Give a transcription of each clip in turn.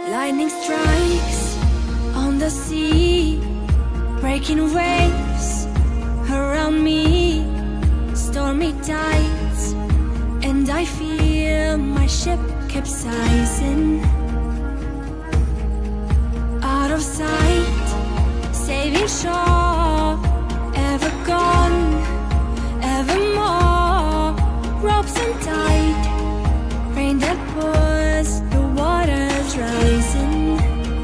Lightning strikes on the sea, breaking waves around me, stormy tides, and I feel my ship capsizing. Out of sight, saving shore, ever gone, evermore. Ropes untied, rain that pours, the water's rising.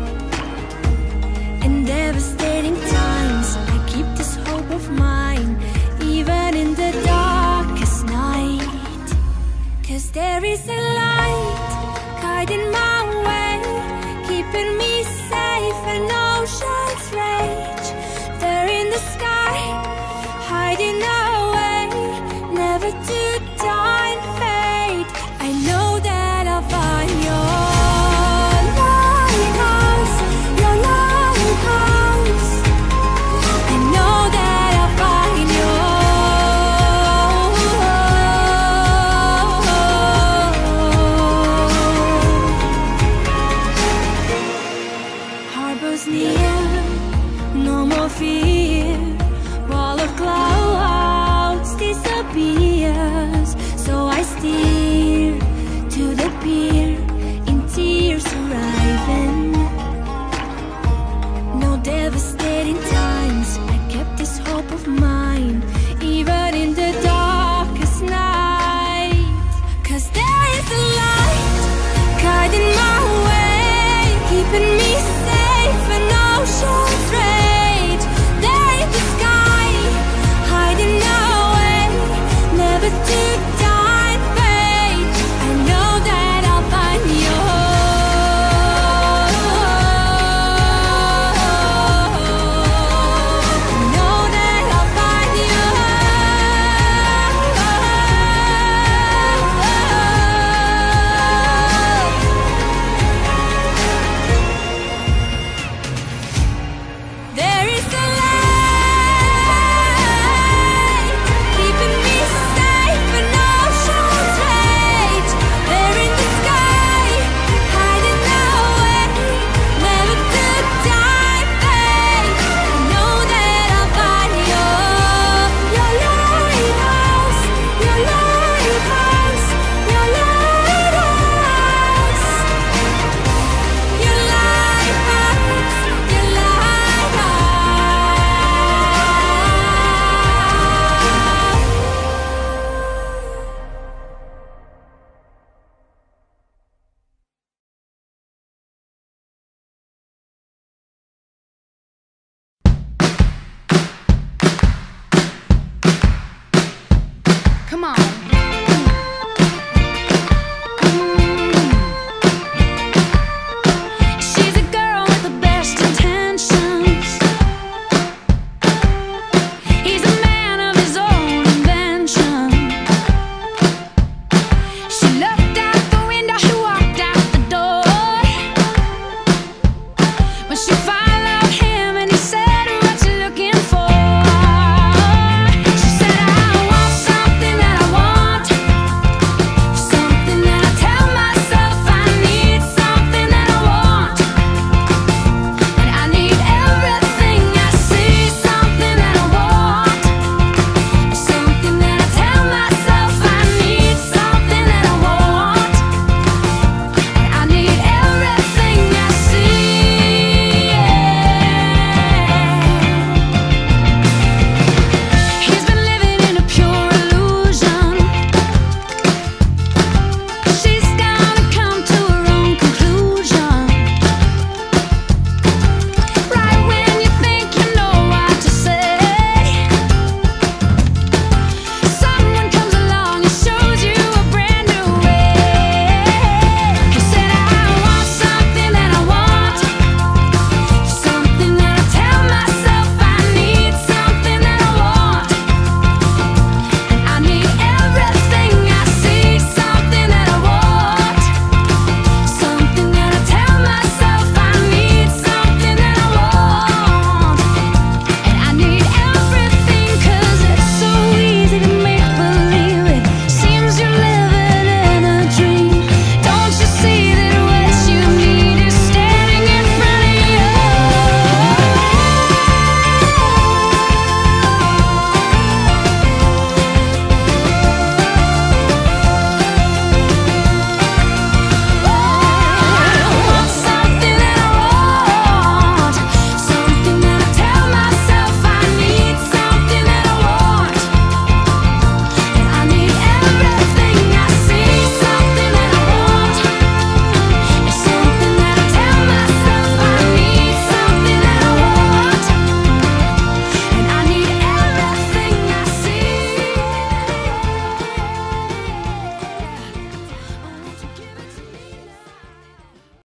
In devastating times, I keep this hope of mine, even in the darkest night. 'Cause there is a light guiding my way, keeping me safe in ocean's rage. There in the sky, hiding away, never to die and fade. I know that I'll find your lighthouse, your lighthouse. I know that I'll find your harbor's near, no more fear. Wall of clouds disappears, so I steer to the pier, in tears arriving. No devastating times, I kept this hope of mine, even in the darkest night. 'Cause there is a light guiding my way, keeping me safe in ocean's rage. There in the sky, hiding away, never to die and fade. I know that I'll find you. I know that I'll find you. There is a light keeping me safe in ocean's rage. There in the sky, hiding away, never to die and fade. I know that I'll find you. Your lighthouse, your lighthouse, your lighthouse, your lighthouse, your lighthouse. Come on.